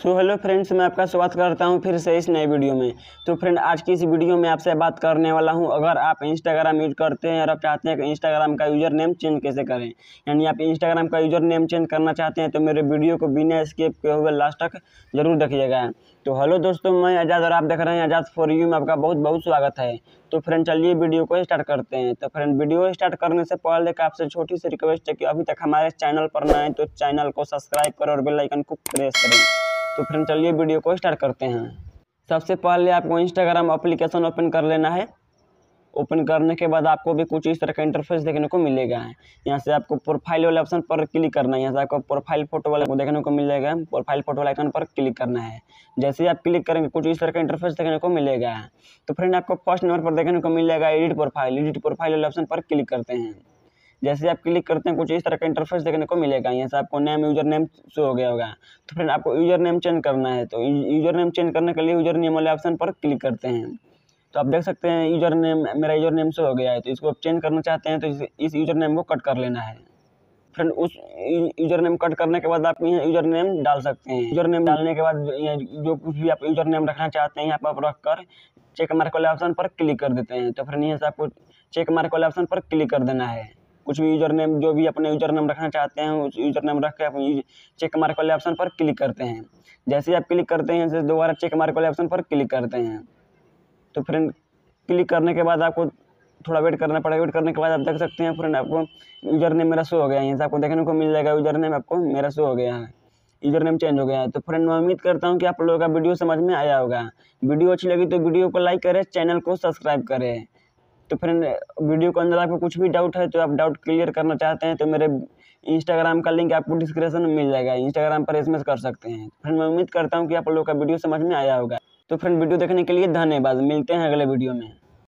Hello friends, मैं आपका स्वागत करता हूं फिर से इस नए वीडियो में। तो फ्रेंड, आज की इस वीडियो में आपसे बात करने वाला हूं, अगर आप इंस्टाग्राम यूज करते हैं और आप चाहते हैं कि इंस्टाग्राम का यूज़र नेम चेंज कैसे करें, यानी आप इंस्टाग्राम का यूज़र नेम चेंज करना चाहते हैं तो मेरे वीडियो को बिना स्किप किए हुए लास्ट तक जरूर देखिएगा। तो हेलो दोस्तों, मैं आज़ाद और आप देख रहे हैं आज़ाद फॉर यू में आपका बहुत बहुत स्वागत है। तो फ्रेंड, चलिए वीडियो को स्टार्ट करते हैं। तो फ्रेंड, वीडियो स्टार्ट करने से पहले एक आपसे छोटी सी रिक्वेस्ट है कि अभी तक हमारे चैनल पर नए हैं तो चैनल को सब्सक्राइब करें और बेल आइकन को प्रेस करें। तो फ्रेंड, चलिए वीडियो को स्टार्ट करते हैं। सबसे पहले आपको इंस्टाग्राम एप्लीकेशन ओपन कर लेना है। ओपन करने के बाद आपको भी कुछ इस तरह का इंटरफेस देखने को मिलेगा। यहाँ से आपको प्रोफाइल वाले ऑप्शन पर क्लिक करना है। यहाँ से आपको प्रोफाइल फोटो वाले को देखने को मिल जाएगा। प्रोफाइल फोटो वाले आइकन पर क्लिक करना है। जैसे ही आप क्लिक करेंगे कुछ इस तरह का इंटरफेस देखने को मिलेगा। तो फ्रेंड, आपको फर्स्ट नंबर पर देखने को मिल जाएगा एडिट प्रोफाइल। एडिट प्रोफाइल वाले ऑप्शन पर क्लिक करते हैं। जैसे आप क्लिक करते हैं कुछ इस तरह का इंटरफेस देखने को मिलेगा। यहाँ से आपको नेम यूजर नेम शो हो गया होगा। तो फ्रेंड, आपको यूजर नेम चेंज करना है। तो यूजर नेम चेंज करने के लिए यूजर नेम वाले ऑप्शन पर क्लिक करते हैं। तो आप देख सकते हैं यूजर नेम, मेरा यूजर नेम शो हो गया है। तो इसको आप चेंज करना चाहते हैं तो इस यूजर नेम को कट कर लेना है। फ्रेंड, उस यूजर नेम कट करने के बाद आप यहाँ यूजर नेम डाल सकते हैं। यूजर नेम डालने के बाद जो कुछ भी आप यूजर नेम रखना चाहते हैं यहाँ पर आप रख कर चेक मार्क वाले ऑप्शन पर क्लिक कर देते हैं। तो फ्रेंड, यहाँ से आपको चेक मार्क वाले ऑप्शन पर क्लिक कर देना है। कुछ भी यूजर नेम, जो भी अपने यूजर नेम रखना चाहते हैं उस यूजर नेम रख के आप चेक मार्क वाले ऑप्शन पर क्लिक करते हैं। जैसे ही आप क्लिक करते हैं तो दोबारा चेक मार्क वाले ऑप्शन पर क्लिक करते हैं। तो फ्रेंड, क्लिक करने के बाद आपको थोड़ा वेट करना पड़ेगा। वेट करने के बाद आप देख सकते हैं फ्रेंड, आपको यूजर नेम मेरा शो हो गया है। यहाँ से आपको देखने को मिल जाएगा यूजर नेम आपको मेरा शो हो गया है, यूजर नेम चेंज हो गया है। तो फ्रेंड, मैं उम्मीद करता हूँ कि आप लोगों का वीडियो समझ में आया होगा। वीडियो अच्छी लगी तो वीडियो को लाइक करें, चैनल को सब्सक्राइब करें। तो फ्रेंड, वीडियो के अंदर आपको कुछ भी डाउट है तो आप डाउट क्लियर करना चाहते हैं तो मेरे इंस्टाग्राम का लिंक आपको डिस्क्रिप्शन में मिल जाएगा। इंस्टाग्राम पर एसएमएस कर सकते हैं। फ्रेंड, मैं उम्मीद करता हूँ कि आप लोगों का वीडियो समझ में आया होगा। तो फ्रेंड, वीडियो देखने के लिए धन्यवाद। मिलते हैं अगले वीडियो में।